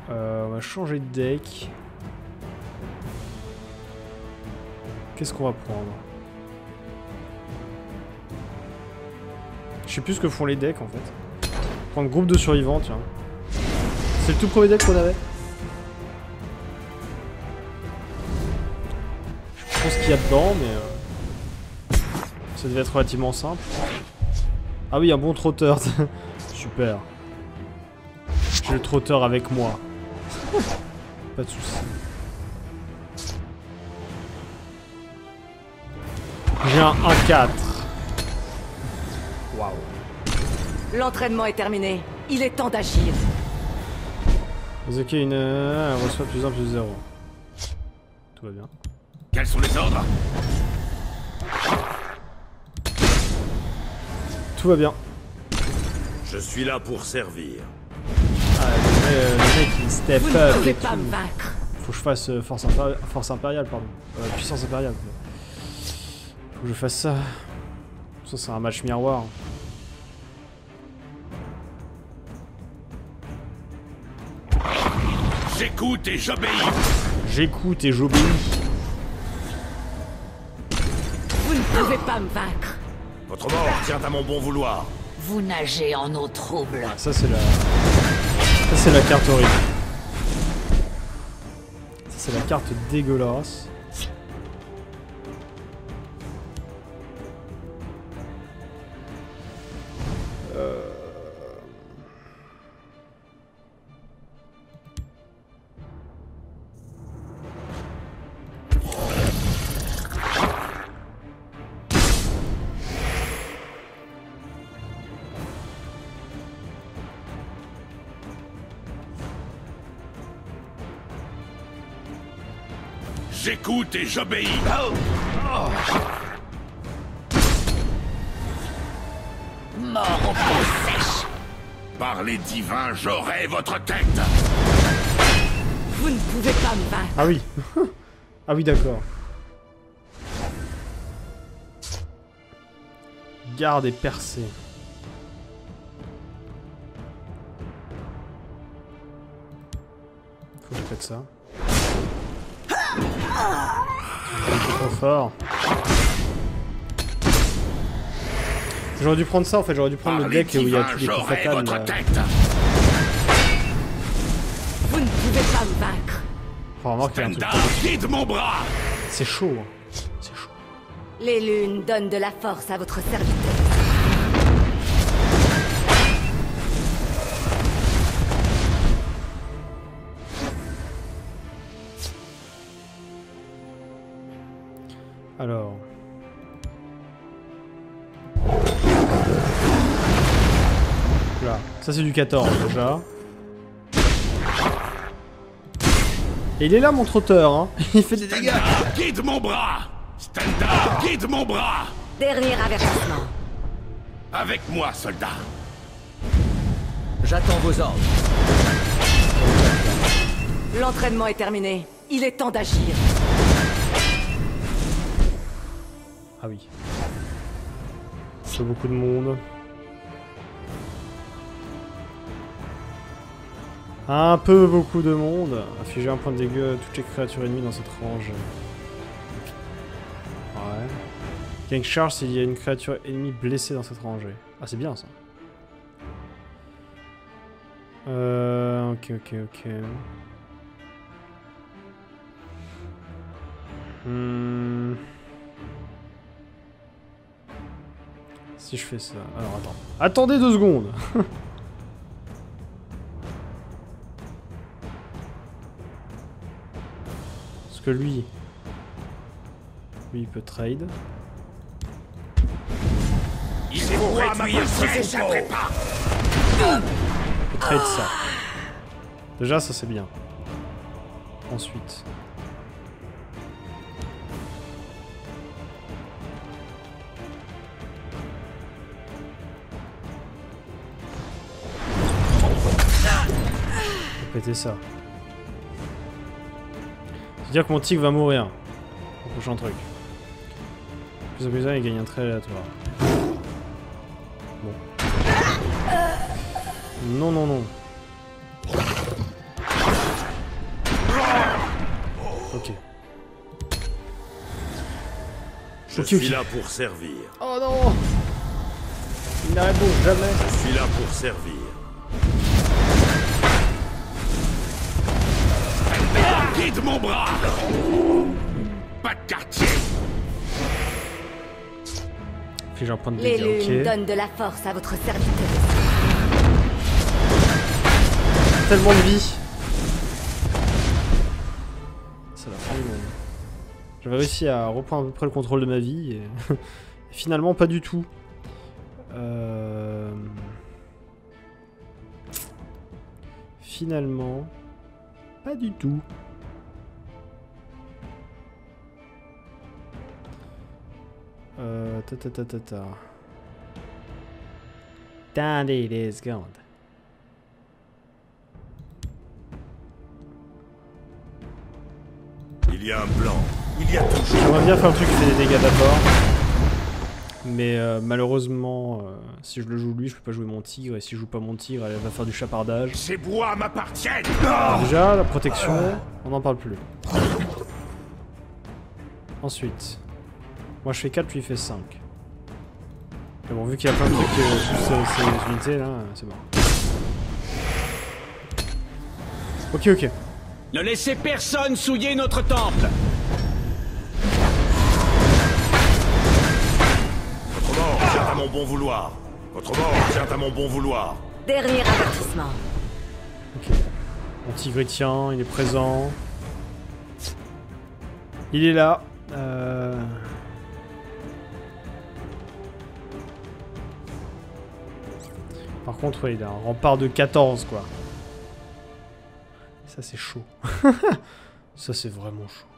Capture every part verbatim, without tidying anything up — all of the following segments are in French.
Euh, on va changer de deck. Qu'est-ce qu'on va prendre? Je sais plus ce que font les decks en fait. Prendre groupe de survivants, tiens. C'est le tout premier deck qu'on avait. Je sais pas ce qu'il y a dedans, mais euh, ça devait être relativement simple. Ah oui, un bon trotteur. Super. J'ai le trotteur avec moi. Pas de soucis. J'ai un un quatre. Waouh. L'entraînement est terminé. Il est temps d'agir. Ok, une euh, elle reçoit plus un plus zéro. Tout va bien. Quels sont les ordres? Tout va bien. Je suis là pour servir. Ah, le, euh, le mec il step Vous ne up pouvez et pas tout. me vaincre. Faut que je fasse euh, force, impéri force impériale, pardon. Euh, puissance impériale. Faut que je fasse ça. Ça c'est un match miroir. J'écoute et j'obéis. J'écoute et j'obéis. Vous ne pouvez pas me vaincre. Votre mort tient à mon bon vouloir. Vous nagez en eau trouble. Ça c'est la... Ça c'est la carte horrible. Ça c'est la carte dégueulasse. Euh... J'écoute et j'obéis. Oh. Oh. Mort au peau sèche. Par les divins, j'aurai votre tête. Vous ne pouvez pas me vaincre. Ah oui. Ah oui, d'accord. Garde et percée. Faut que je fasse ça. C'est trop fort. J'aurais dû prendre ça en fait, j'aurais dû prendre Par le les deck où il y a divins, tous les coups j'aurai fatals. votre là. tête. Vous ne pouvez pas me vaincre. Enfin, remarque qu'il y a un truc. Stendhal, guide mon bras. C'est chaud. Hein. C'est chaud. Les lunes donnent de la force à votre serviteur. Alors. Là. Ça c'est du quatorze déjà. Et il est là mon trotteur, hein. Il fait des dégâts. Stendhal, guide mon bras. Stendhal, guide mon bras. Dernier avertissement. Avec moi, soldat. J'attends vos ordres. L'entraînement est terminé. Il est temps d'agir. Ah oui. C'est beaucoup de monde. Un peu beaucoup de monde. Afficher un point de dégâts à toutes les créatures ennemies dans cette range. Ouais. Gain charge s'il y a une créature ennemie blessée dans cette rangée. Ah c'est bien ça. Euh... Ok, ok, ok. Hmm... Si je fais ça... Alors attends. Attendez deux secondes. Parce que lui... Lui il peut trade. Il faut réduire ce troupeau. Il peut trade ça. Déjà ça c'est bien. Ensuite... Péter ça. C'est-à-dire que mon tigre va mourir. Au prochain truc. Plus en plus un, il gagne un trait aléatoire. Bon. Non, non, non. Je Ok, suis ok. là pour servir. Oh non! Il n'arrête donc jamais. Je suis là pour servir. Guide mon bras. Pas de quartier. Puis j'ai un point de Les dégâts, lunes ok. donnent de la force à votre serviteur. Tellement de vie. C'est la fin du monde. J'avais réussi à reprendre à peu près le contrôle de ma vie et, et finalement pas du tout. Euh... Finalement pas du tout. Euh... Ta ta ta ta ta. Attendez des secondes. Il y a un plan. Il y a toujours. J'aimerais bien faire un truc qui fait des dégâts d'abord. Mais euh, malheureusement, euh, si je le joue lui, je peux pas jouer mon tigre. Et si je joue pas mon tigre, elle va faire du chapardage. Ces bois m'appartiennent. Alors déjà, la protection, on n'en parle plus. Ensuite, moi je fais quatre, lui il fait cinq. Mais bon, vu qu'il y a plein de trucs euh, sous ces, ces unités là, c'est bon. Ok, ok. Ne laissez personne souiller notre temple. Votre mort tient à mon bon vouloir. Votre mort tient à mon bon vouloir. Dernier avertissement. Ok. Mon tigre il tient, il est présent. Il est là. Euh... Par contre, ouais, il a un rempart de quatorze, quoi. Ça, c'est chaud. Ça, c'est vraiment chaud.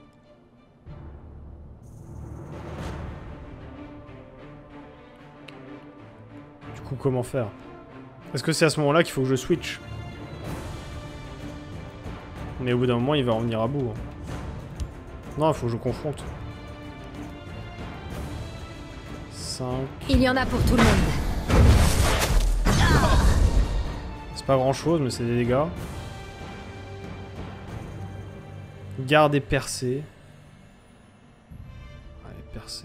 Du coup, comment faire? Est-ce que c'est à ce moment-là qu'il faut que je switch? Mais au bout d'un moment, il va en venir à bout. Hein. Non, il faut que je confronte. cinq. Il y en a pour tout le monde. C'est pas grand-chose, mais c'est des dégâts. Garde et percée. Allez, percée.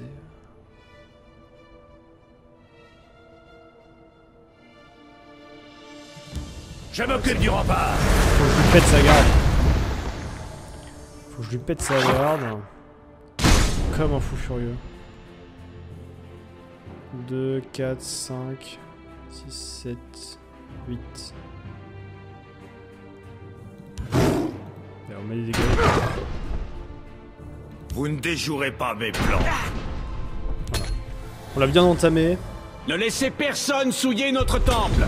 Je m'occupe du rempart. Faut que je lui pète sa garde. Faut que je lui pète sa garde. Comme un fou furieux. deux, quatre, cinq, six, sept, huit. Allez, on met des dégâts. Vous ne déjouerez pas mes plans. On l'a bien entamé. Ne laissez personne souiller notre temple.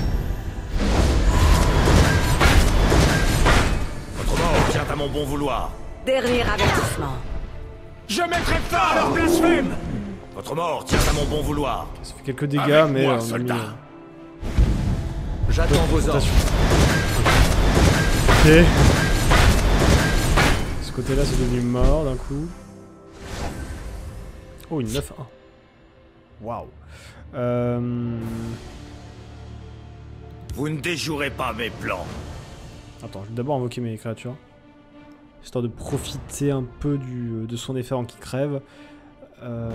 Votre mort tient à mon bon vouloir. Dernier avertissement. Je mettrai fin à leur blasphème. Votre mort tient à mon bon vouloir. Ça fait quelques dégâts, Avec mais moi, euh, on a mis... soldat. euh, J'attends vos ordres. attention. Ok. Ce côté-là, c'est devenu mort d'un coup. Oh, une neuf un. Waouh. Euh... Vous ne déjouerez pas mes plans. Attends, je vais d'abord invoquer mes créatures. Histoire de profiter un peu du, de son effet en qui crève. Euh...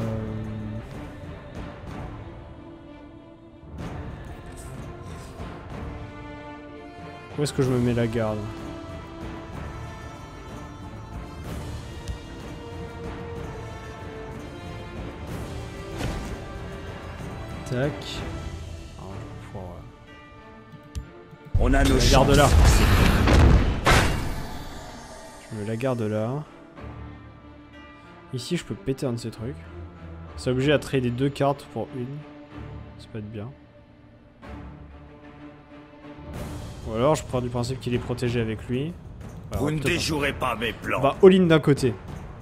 Où est-ce que je me mets la garde? Tac. Ah, faut, euh, On a nos la garde là. Je me la garde là. Ici, je peux péter un de ces trucs. C'est obligé à trader deux cartes pour une. Ça peut être bien. Ou alors, je prends du principe qu'il est protégé avec lui. Bah, Vous ne peut-être déjouerez pas mes plans. un- Bah, all-in d'un côté.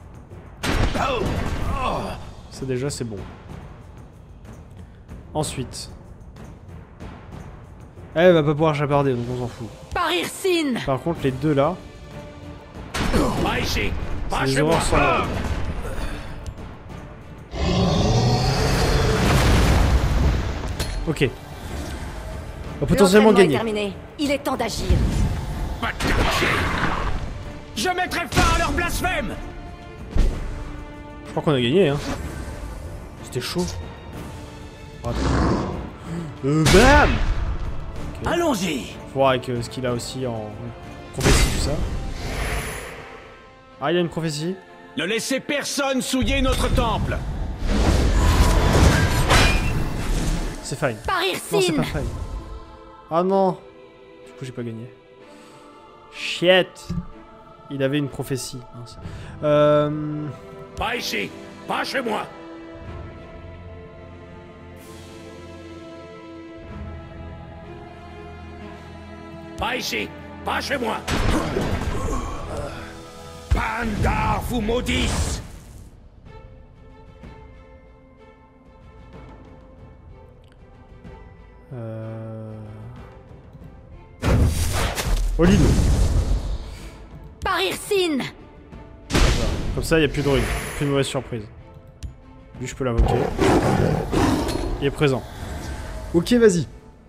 Ça déjà, c'est bon. Ensuite. Elle va pas pouvoir chaparder, donc on s'en fout. Par Irsine. Par contre, les deux là, Pas ici. Pas c'est des chez moi. horreurs sans nom. Ok. On va potentiellement L'entraînement est gagner. terminé. Il est temps d'agir. Pas de quartier. Je mettrai fin à leur blasphème. Je crois qu'on a gagné, hein. c'était chaud. Attends. Euh, bam okay. Allons-y. Faut voir avec euh, ce qu'il a aussi en prophétie, tout ça. Ah, il a une prophétie. Ne laissez personne souiller notre temple. C'est fine. Parir Non, c'est Sin. pas fine. Ah non. Du coup, j'ai pas gagné. Shit. Il avait une prophétie. Mince. Euh... Pas ici, pas chez moi. Pas ici, pas chez moi. Pandar vous maudisse. Euh... Olin. Parir Sin. Comme ça, il n'y a plus de ruine. Plus de mauvaise surprise. Lui, je peux l'invoquer. Il est présent. Ok, vas-y.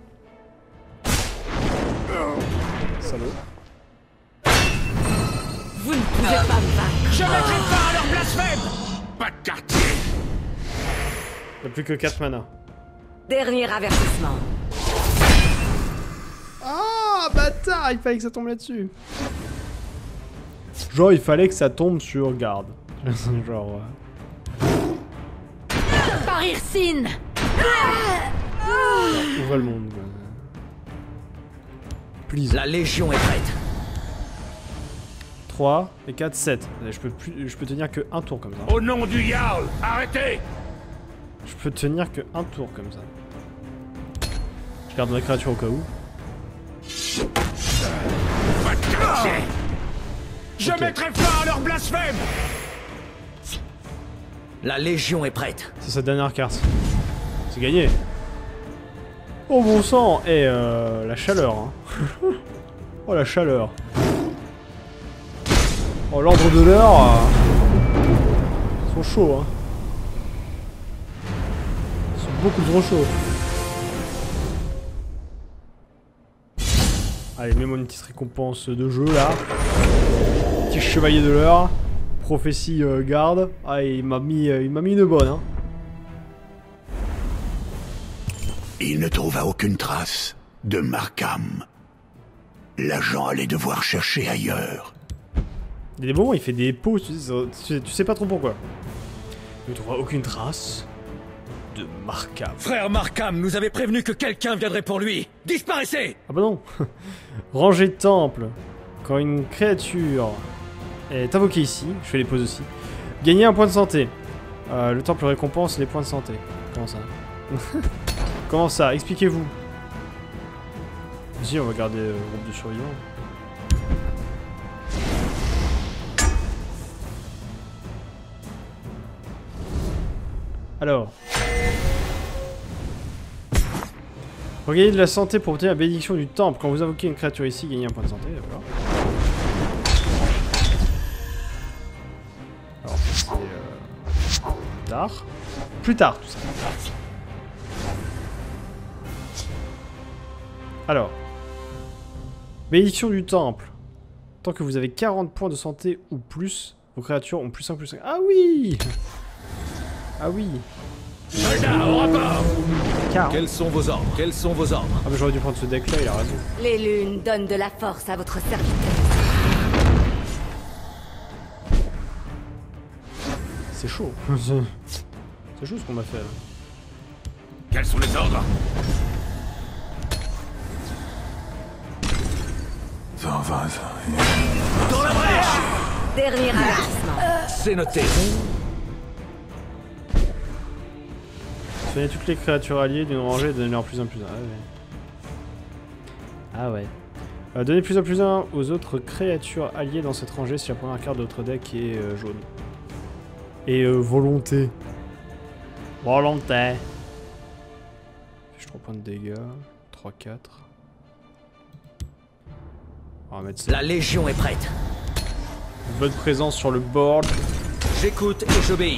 Salaud. Vous ne pouvez pas me vaincre. Je mettrai fin à leur blasphème. Pas de quartier. Il n'y a plus que quatre mana. Dernier avertissement. Ah, bâtard, il fallait que ça tombe là-dessus. Genre, il fallait que ça tombe sur garde. Genre... Ouais. Parir Sin. Ouvre le monde. Please. La Légion est prête. trois et quatre, sept. Je peux, plus, je peux tenir que un tour comme ça. Au nom du Jarl, arrêtez. Je peux tenir que un tour comme ça. Je garde ma créature au cas où. Pas de quartier. Je Ok. mettrai fin à leur blasphème. La Légion est prête. C'est sa dernière carte. C'est gagné. Oh bon sang. Et euh, la chaleur. Hein. Oh la chaleur. Oh l'ordre de l'heure. Euh... Ils sont chauds. Hein. Ils sont beaucoup trop chauds. Allez, mets-moi une petite récompense de jeu là. Petit chevalier de l'heure. Prophétie euh, garde. Ah, il m'a mis, euh, il m'a mis une bonne. Hein. Il ne trouva aucune trace de Markham. L'agent allait devoir chercher ailleurs. Il y a des moments, il fait des pauses, tu sais, tu sais, tu sais pas trop pourquoi. Il ne trouvera aucune trace de Markham. Frère Markham nous avait prévenu que quelqu'un viendrait pour lui. Disparaissez. Ah bah non. Rangée de temple. Quand une créature est invoquée ici, je fais les pauses aussi. Gagnez un point de santé. Euh, le temple récompense les points de santé. Comment ça? Comment ça? Expliquez-vous. Si, on va garder le euh, groupe de survivants. Alors. Regagnez de la santé pour obtenir la bénédiction du temple. Quand vous invoquez une créature ici, gagnez un point de santé, d'accord. Alors, c'est... Euh... Plus tard. Plus tard, tout ça. Alors. Bénédiction du temple. Tant que vous avez quarante points de santé ou plus, vos créatures ont plus cinq, plus cinq. Ah oui! Ah oui! Soldats, au rapport. quarante. Quels sont vos ordres? Quels sont vos ordres? Ah mais j'aurais dû prendre ce deck là, il a raison. Les lunes donnent de la force à votre serviteur. C'est chaud. C'est chaud ce qu'on m'a fait là. Quels sont les ordres? Dans la brèche. Dernier avertissement. C'est noté. Soignez toutes les créatures alliées d'une rangée et donnez-leur plus un plus un. Ah ouais. Ah ouais. Euh, donnez plus un plus un aux autres créatures alliées dans cette rangée si la première carte de votre deck est euh, jaune. Et euh, volonté. Volonté. Je trois points de dégâts. trois, quatre. On va mettre ça. La Légion est prête. Bonne présence sur le board. J'écoute et j'obéis.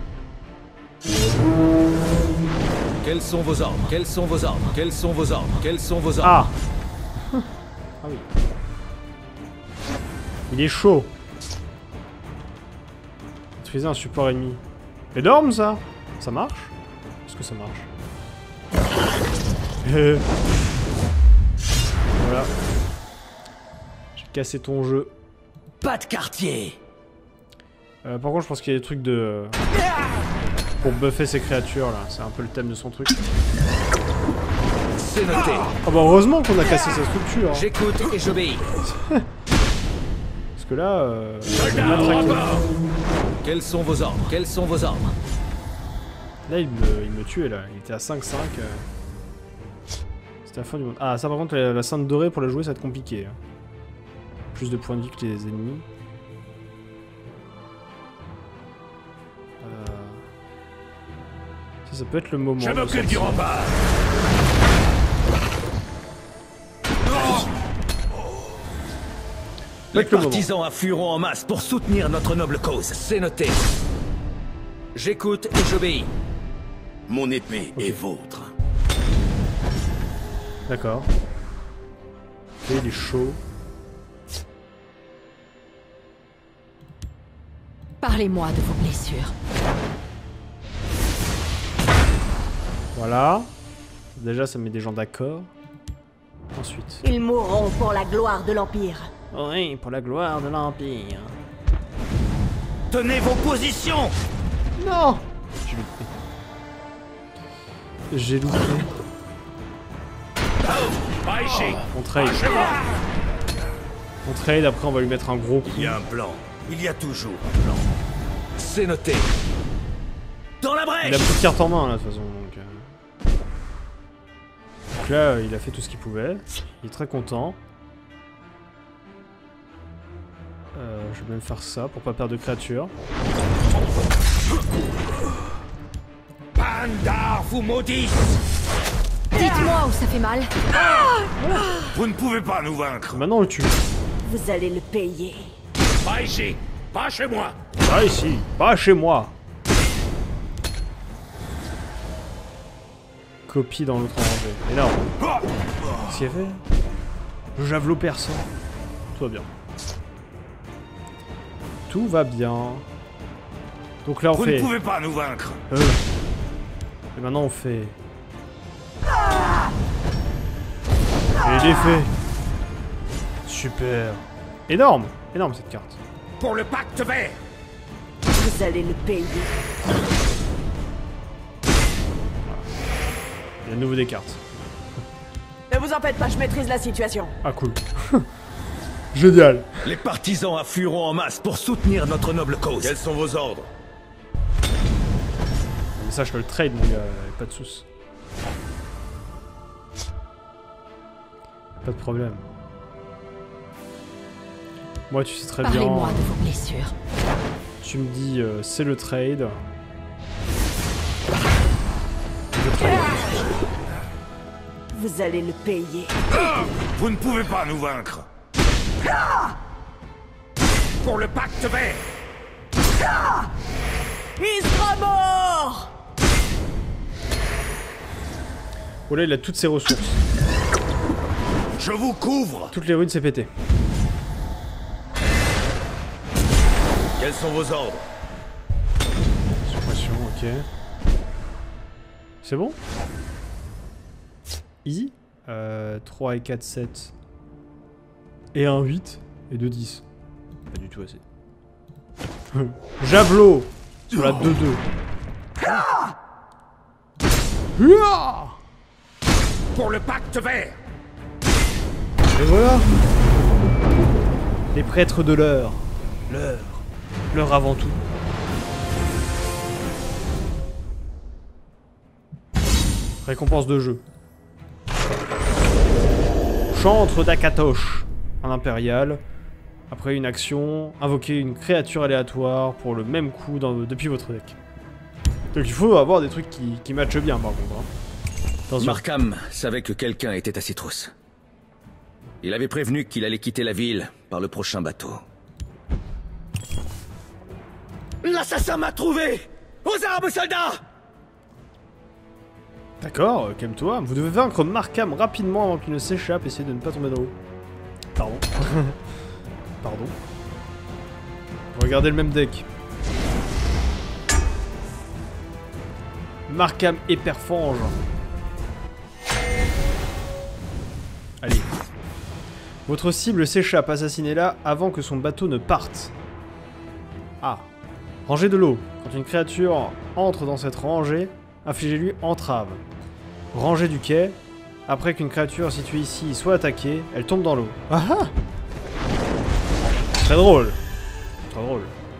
Quels sont vos ordres? Quels sont vos ordres? Quels sont vos ordres? Quels sont vos ordres? Ah. Ah oui. Il est chaud. Maîtriser un support ennemi. Énorme ça. Ça marche. Est-ce que ça marche? Voilà. J'ai cassé ton jeu. Pas de quartier. Euh, par contre, je pense qu'il y a des trucs de... pour buffer ces créatures, là. C'est un peu le thème de son truc. C'est noté. Ah bah heureusement qu'on a cassé sa structure. Hein. J'écoute et j'obéis. Parce que là... Euh, il m'a traqué. Quels sont vos ordres? Quels sont vos ordres? Là, il me, il me tuait, là. Il était à cinq cinq. Euh... C'était la fin du monde. Ah, ça par contre, la, la Sainte Dorée, pour la jouer, ça va être compliqué. Hein. Plus de points de vie que les ennemis. Euh... Ça, ça peut être le moment. Je m'occupe du rempart. Les partisans afflueront en masse pour soutenir notre noble cause. C'est noté. J'écoute et j'obéis. Mon épée okay. est vôtre. D'accord. Ok, il est chaud. Parlez-moi de vos blessures. Voilà. Déjà, ça met des gens d'accord. Ensuite. Ils mourront pour la gloire de l'Empire. Oui, pour la gloire de l'Empire. Tenez vos positions. Non! J'ai loupé. J'ai loupé. Pas ici. On trade. On trade, après on va lui mettre un gros coup. Il y a un plan. Il y a toujours un plan. C'est noté. Dans la brèche. Il a plus de carte en main là de toute façon. Donc, euh... donc là, il a fait tout ce qu'il pouvait. Il est très content. Euh, je vais même faire ça pour pas perdre de créatures. Pandar vous maudisse. Dites-moi où ça fait mal. Vous ne pouvez pas nous vaincre. Maintenant on le tue. Vous allez le payer. Pas ici. Pas chez moi. Pas ici, pas chez moi. Copie dans l'autre rangée. Énorme. Qu'est-ce qu'il a fait? Le javelot perçant. Tout va bien. Tout va bien. Donc là on Vous fait... ne pouvez pas nous vaincre. Euh. Et maintenant on fait... Et défait. Super. Énorme. Énorme cette carte. Pour le pacte vert. Vous allez le payer. Il y a de nouveau des cartes. Ne vous en faites pas, je maîtrise la situation. Ah cool. Génial. Les partisans afflueront en masse pour soutenir notre noble cause. Quels sont vos ordres? Mais ça je te le trade mon gars, pas de soucis. Pas de problème. Moi tu sais très bien... Parlez-moi de vos blessures. Tu me dis euh, c'est le trade. Je trade. Vous allez le payer. Vous ne pouvez pas nous vaincre. Pour le pacte vert. Il sera mort. Oh là il a toutes ses ressources. Je vous couvre. Toutes les runes c'est pété. Quels sont vos ordres? Suppression, ok. C'est bon? Easy euh, trois et quatre, sept. Et un huit. Et deux dix. Pas du tout assez. Javelot sur la deux deux. Pour le pacte vert. Et voilà. Les prêtres de l'heure. L'heure. L'heure avant tout. Récompense de jeu. Chantre d'Akatosh. Un impérial. Après une action, invoquer une créature aléatoire pour le même coup dans, depuis votre deck. Donc il faut avoir des trucs qui, qui matchent bien par contre. Hein. Attention. Markham savait que quelqu'un était à ses trousses. Il avait prévenu qu'il allait quitter la ville par le prochain bateau. L'assassin m'a trouvé! Aux armes, soldats! D'accord, euh, calme-toi. Vous devez vaincre Markham rapidement avant qu'il ne s'échappe. Essayez de ne pas tomber dans l'eau. Pardon. Pardon. Regardez le même deck. Markham et Perfange. Allez. Votre cible s'échappe, assassinez-la avant que son bateau ne parte. Ah. Rangée de l'eau. Quand une créature entre dans cette rangée, infligez-lui entrave. Rangée du quai. Après qu'une créature située ici soit attaquée, elle tombe dans l'eau. Ah ah. Très drôle. Très drôle.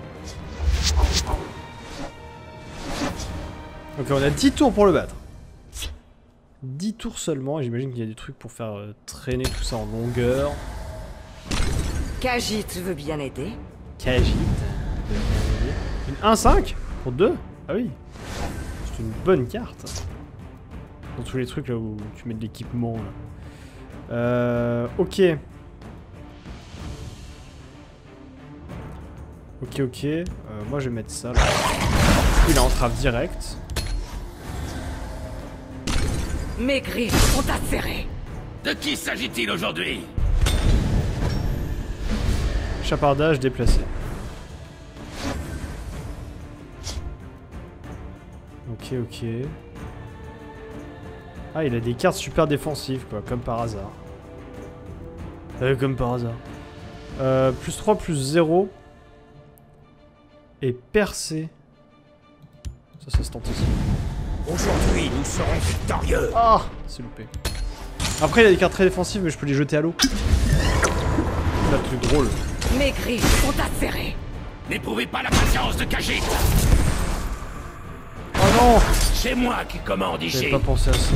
Ok, on a dix tours pour le battre. dix tours seulement, et j'imagine qu'il y a des trucs pour faire euh, traîner tout ça en longueur. Khajiit veut bien aider. Khajiit. Une un cinq pour deux. Ah oui. C'est une bonne carte. Dans tous les trucs là où tu mets de l'équipement. Euh, ok. Ok, ok. Euh, moi je vais mettre ça là. Il a entrave direct. Mes griffes sont acérées. De qui s'agit-il aujourd'hui? Chapardage déplacé. Ok, ok. Ah, il a des cartes super défensives, quoi, comme par hasard. Euh, comme par hasard. Euh, plus trois, plus zéro. Et percé. Ça, ça se tente ici. Aujourd'hui, nous serons victorieux. Ah, c'est loupé. Après, il a des cartes très défensives, mais je peux les jeter à l'eau. C'est le truc drôle. Mes griffes sont acérées. N'éprouvez pas la patience de Khajiit. Oh non! C'est moi qui commande J'avais ici. pas pensé à ça.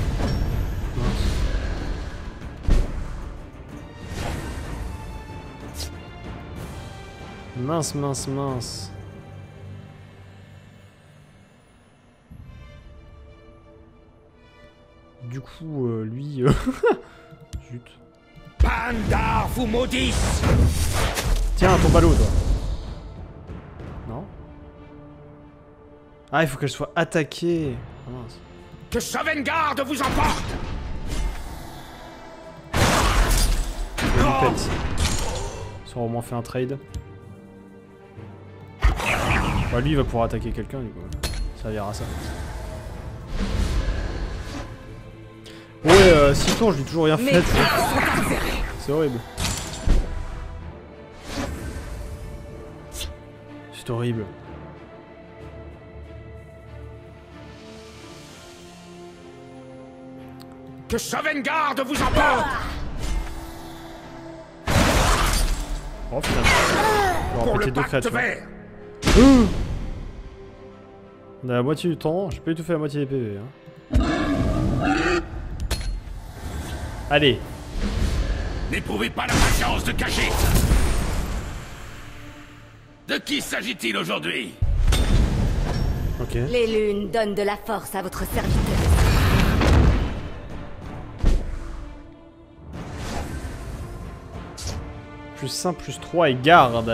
Mince. Mince, mince, mince. Du coup, euh, lui... Euh... Zut. Pandar vous maudisse. Tiens, ton ballot, toi. Non? Ah, il faut qu'elle soit attaquée. Ah, mince. Que Sovngarde vous emporte. Je lui pète. Ça aura au moins fait un trade. Bah, lui, il va pouvoir attaquer quelqu'un, du coup. Ça servira à ça. Ouais, euh, six tours, je lui ai toujours rien fait. C'est horrible. C'est horrible. Que Sovngarde vous emporte. Oh, finalement. On va Pour péter le deux pacte créatures. vert. Ouh. On a la moitié du temps, j'ai pas du tout fait la moitié des P V. Hein. Allez. N'éprouvez pas la patience de Khajiit. De qui s'agit-il aujourd'hui? Ok. Les lunes donnent de la force à votre serviteur. Plus cinq, plus trois et garde.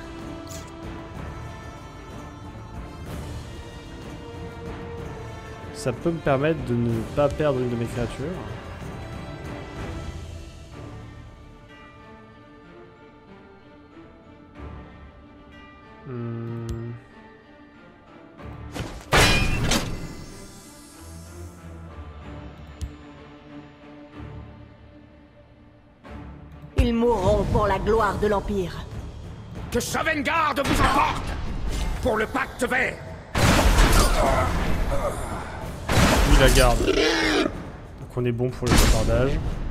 Ça peut me permettre de ne pas perdre une de mes créatures. Hmm. Ils mourront pour la gloire de l'Empire. Que Sovngarde vous emporte. Pour le pacte vert. Lui la garde. Donc on est bon pour le chapardage.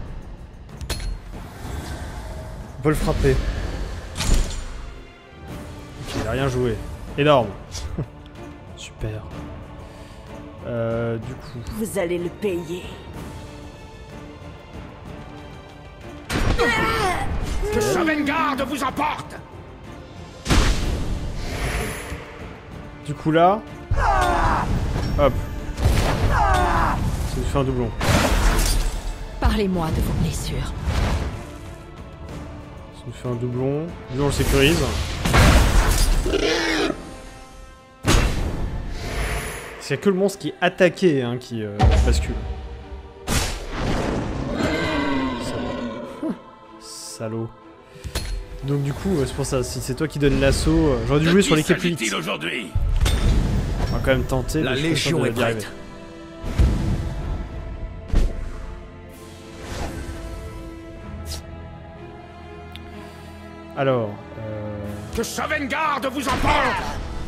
On peut le frapper. Ok, il a rien joué. Énorme. Super. Euh, du coup. Vous allez le payer. Que Sovngarde vous emporte. Du coup là. Hop. Ça nous fait un doublon. Parlez-moi de vos blessures. Ça nous fait un doublon. Lui on le sécurise. C'est que le monstre qui est attaqué hein, qui euh, bascule. Salaud. Salaud. Donc du coup, c'est pour ça, si c'est toi qui donne l'assaut, euh, j'aurais dû jouer sur l'équipe plus vite. aujourd'hui? Ouais, quand même tenter. La mais je suis Légion sûr de est d'y arriver. prête. Alors, euh... Que Sovngarde vous emporte!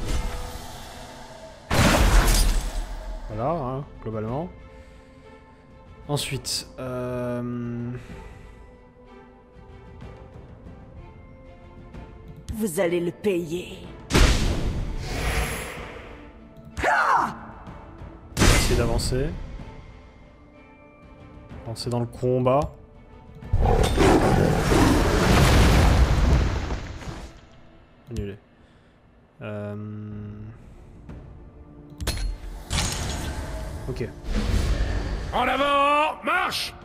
voilà, hein, globalement. Ensuite, euh... Vous allez le payer. essayer d'avancer. Avancer dans le combat. Annulé. Euh... Ok. En avant! Marche!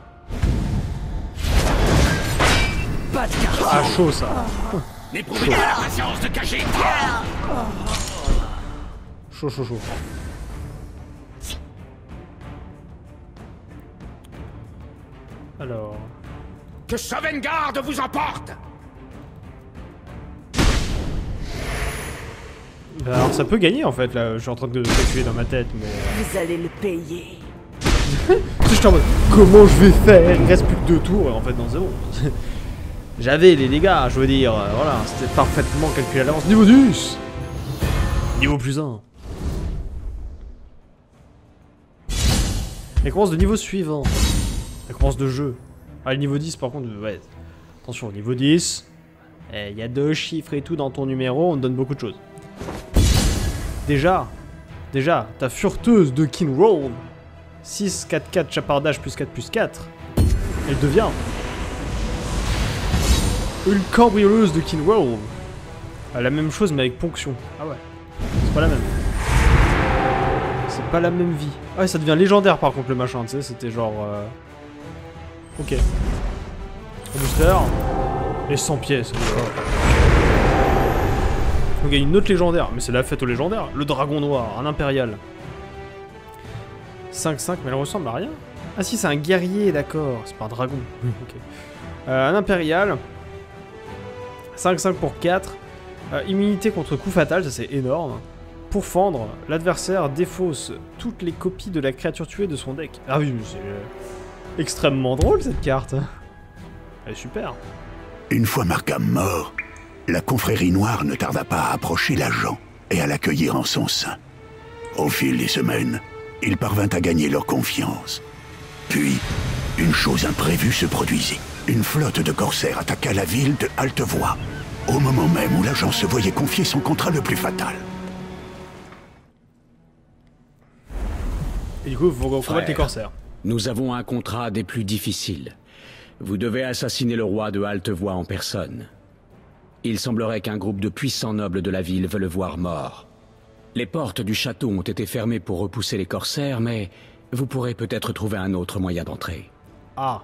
Pas de carte. Ah, chaud ça. N'éprouvez pas la patience de cacher! Chaud, chaud, chaud. Alors... Que Sovngarde vous emporte! Bah alors ça peut gagner en fait, là, je suis en train de calculer dans ma tête, mais... Vous allez le payer. J'étais en mode, comment je vais faire? Il reste plus que deux tours, et en fait non, c'est bon. J'avais les dégâts, je veux dire, euh, voilà, c'était parfaitement calculé à l'avance. Niveau dix! Niveau plus un. Elle commence de niveau suivant. Elle commence de jeu. Ah, le niveau dix par contre, ouais. Attention, niveau dix. Il y a deux chiffres et tout dans ton numéro, on te donne beaucoup de choses. Déjà, déjà, ta furteuse de King Roll, six, quatre, quatre, chapardage plus quatre plus quatre, elle devient une cambrioleuse de King Roll. Ah, la même chose mais avec ponction. Ah ouais, c'est pas la même. C'est pas la même vie. Ah ouais, ça devient légendaire par contre le machin, tu sais, c'était genre... Euh... Ok. Un booster. Et cent pièces. On gagne une autre légendaire, mais c'est la fête aux légendaires. Le dragon noir, un impérial. cinq cinq, mais elle ressemble à rien. Ah si, c'est un guerrier, d'accord. C'est pas un dragon. Okay. euh, un impérial. cinq cinq pour quatre. Euh, immunité contre coup fatal, ça c'est énorme. Pour fendre, l'adversaire défausse toutes les copies de la créature tuée de son deck. Ah oui, c'est euh, extrêmement drôle cette carte. Elle est super. Une fois Markham mort, la confrérie noire ne tarda pas à approcher l'agent et à l'accueillir en son sein. Au fil des semaines, il parvint à gagner leur confiance. Puis, une chose imprévue se produisit. Une flotte de corsaires attaqua la ville de Altevoix, au moment même où l'agent se voyait confier son contrat le plus fatal. Et du coup, il faut combattre les corsaires. Nous avons un contrat des plus difficiles. Vous devez assassiner le roi de Altevoix en personne. Il semblerait qu'un groupe de puissants nobles de la ville veut le voir mort. Les portes du château ont été fermées pour repousser les corsaires, mais vous pourrez peut-être trouver un autre moyen d'entrer. Ah.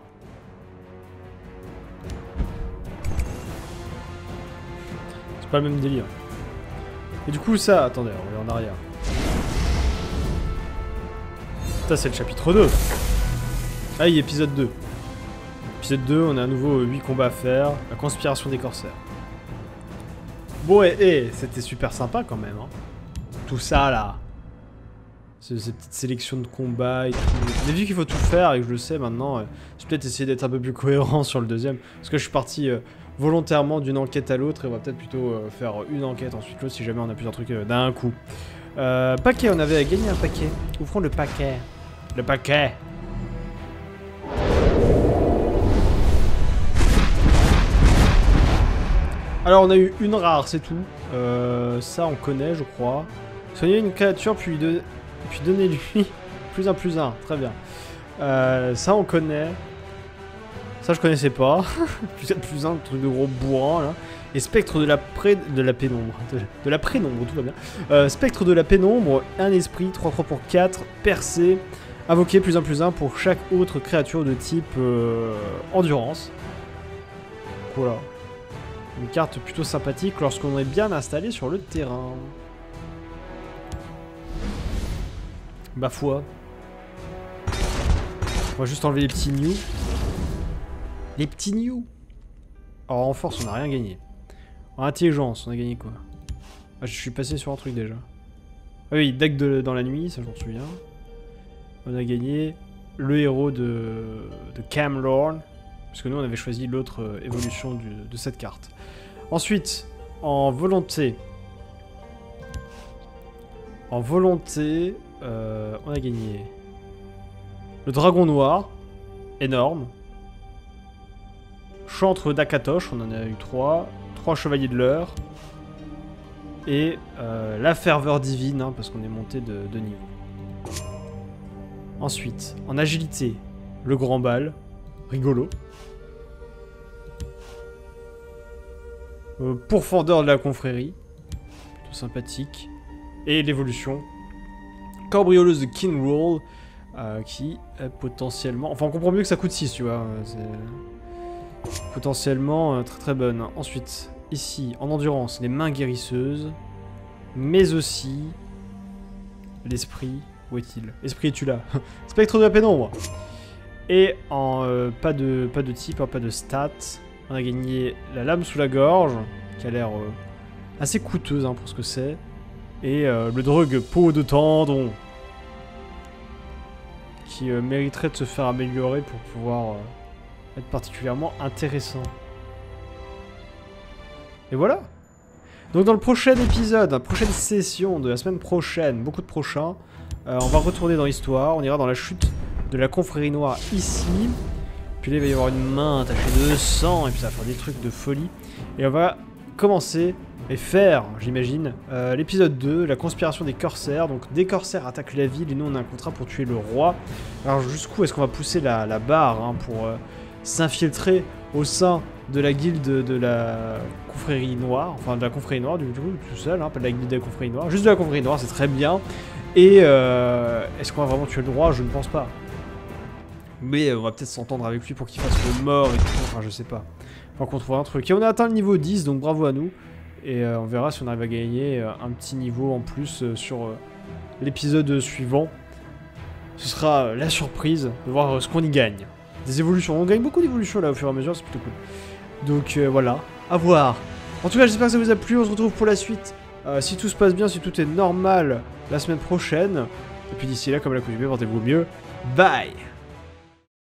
C'est pas le même délire. Et du coup, ça, attendez, on est en arrière. Ça, c'est le chapitre deux. Ah, il y a épisode deux. Épisode deux, on a à nouveau huit combats à faire. La conspiration des corsaires. Bon, et, et c'était super sympa quand même. Hein. Tout ça là. Ces, ces petites sélections de combats et tout. Mais vu qu'il faut tout faire et que je le sais maintenant, euh, je vais peut-être essayer d'être un peu plus cohérent sur le deuxième. Parce que je suis parti euh, volontairement d'une enquête à l'autre et on va peut-être plutôt euh, faire une enquête ensuite l'autre si jamais on a plusieurs trucs euh, d'un coup. Euh, paquet, on avait gagné un paquet. Ouvrons le paquet. Le paquet. Alors on a eu une rare, c'est tout. Euh, ça on connaît je crois. Soigner une créature puis, de... puis donner lui plus un plus un, très bien. Euh, ça on connaît. Ça je connaissais pas. plus un plus un, truc de gros bourrin là. Et spectre de la pré... de la pénombre. De, de la prénombre, tout va bien. Euh, spectre de la pénombre, un esprit, trois trois pour quatre, percé. Invoquer plus un plus un pour chaque autre créature de type euh, endurance. Voilà. Une carte plutôt sympathique lorsqu'on est bien installé sur le terrain. Ma foi. On va juste enlever les petits new. Les petits new. Alors en force on n'a rien gagné. En intelligence on a gagné quoi? Ah, je suis passé sur un truc déjà. Ah oui, deck de, dans la nuit, ça je m'en souviens. On a gagné le héros de, de Camlorn, parce que nous on avait choisi l'autre euh, évolution du, de cette carte. Ensuite, en volonté... En volonté, euh, on a gagné le dragon noir, énorme. Chantre d'Akatosh, on en a eu trois. Trois chevaliers de l'heure. Et euh, la ferveur divine, hein, parce qu'on est monté de, de niveau. Ensuite, en agilité, le grand bal, rigolo. Euh, pourfendeur de la confrérie, plutôt sympathique. Et l'évolution, cambrioleuse de King Roll, euh, qui est potentiellement... Enfin, on comprend mieux que ça coûte six, tu vois. C'est potentiellement euh, très très bonne. Ensuite, ici, en endurance, les mains guérisseuses, mais aussi l'esprit. Où est-il? Esprit, es-tu là? Spectre de la pénombre. Et en euh, pas de pas de type, hein, pas de stats, on a gagné la lame sous la gorge, qui a l'air euh, assez coûteuse hein, pour ce que c'est. Et euh, le drogue peau de tendon, qui euh, mériterait de se faire améliorer pour pouvoir euh, être particulièrement intéressant. Et voilà. Donc dans le prochain épisode, la prochaine session de la semaine prochaine, beaucoup de prochains, euh, on va retourner dans l'histoire, on ira dans la chute de la confrérie noire ici. Puis là il va y avoir une main attachée de sang, et puis ça va faire des trucs de folie. Et on va commencer... et faire, j'imagine, euh, l'épisode deux, la conspiration des corsaires. Donc des corsaires attaquent la ville et nous on a un contrat pour tuer le roi. Alors jusqu'où est-ce qu'on va pousser la, la barre hein, pour euh, s'infiltrer au sein de la guilde de la confrérie noire, enfin de la confrérie noire du coup, tout seul, hein, pas de la guilde de la confrérie noire, juste de la confrérie noire, c'est très bien. Et euh, est-ce qu'on va vraiment tuer le roi? Je ne pense pas. Mais on va peut-être s'entendre avec lui pour qu'il fasse le mort et tout, enfin je sais pas. Faut qu'on trouve un truc. Et on a atteint le niveau dix, donc bravo à nous. Et euh, on verra si on arrive à gagner euh, un petit niveau en plus euh, sur euh, l'épisode suivant. Ce sera euh, la surprise de voir euh, ce qu'on y gagne. Des évolutions. On gagne beaucoup d'évolutions là au fur et à mesure, c'est plutôt cool. Donc euh, voilà, à voir. En tout cas, j'espère que ça vous a plu. On se retrouve pour la suite. Euh, si tout se passe bien, si tout est normal, la semaine prochaine. Et puis d'ici là, comme à l'accoutumée, portez-vous mieux. Bye!